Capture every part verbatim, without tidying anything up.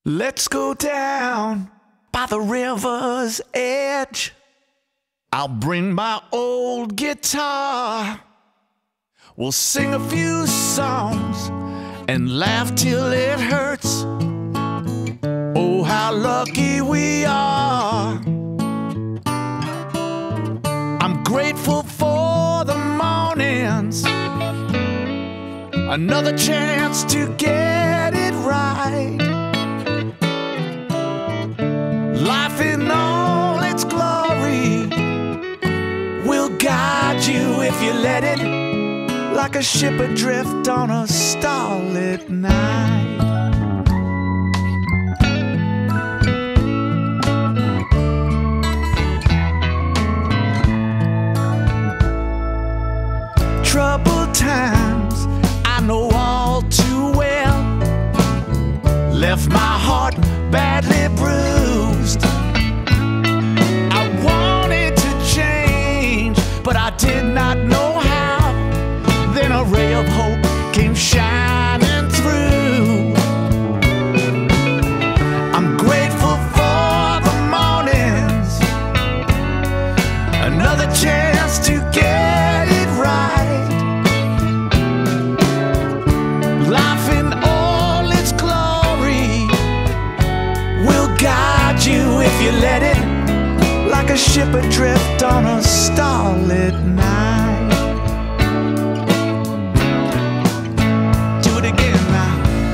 Let's go down by the river's edge. I'll bring my old guitar. We'll sing a few songs and laugh till it hurts. Oh, how lucky we are. I'm grateful for the mornings, another chance to get it right. Life in all its glory will guide you if you let it, like a ship adrift on a starlit night. Troubled times, I know all too well, left my heart badly bruised. I wanted to change, but I did not know how. Then a ray of hope came shining through. I'm grateful for the mornings, another chance to get it right. Life in all its glory will guide you if you let it, like a ship adrift on a starlit night. Do it again now.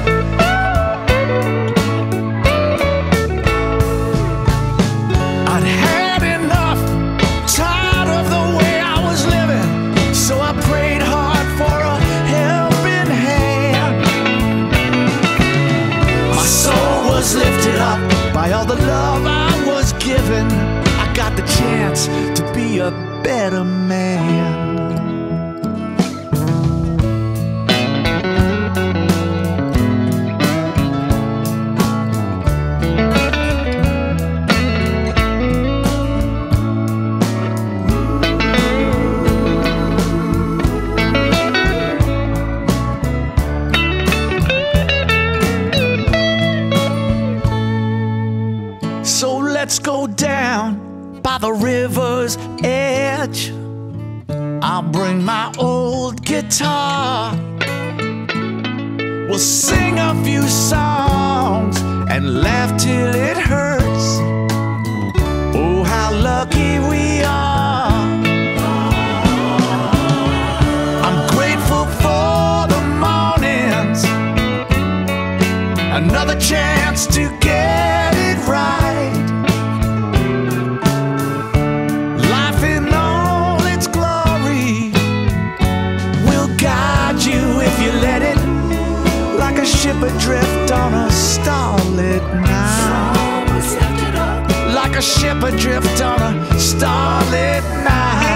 I'd had enough, tired of the way I was living, so I prayed hard for a helping hand. My soul was lifted up by all the love I was given. I got the chance to be a better man. So let's go down by the river's edge. I'll bring my old guitar. We'll sing a few songs and laugh till it hurts. Oh, how lucky we are. I'm grateful for the mornings, another chance to get it right. Life in all its glory will guide you if you let it, like a ship adrift on a starlit night. Like a ship adrift on a starlit night.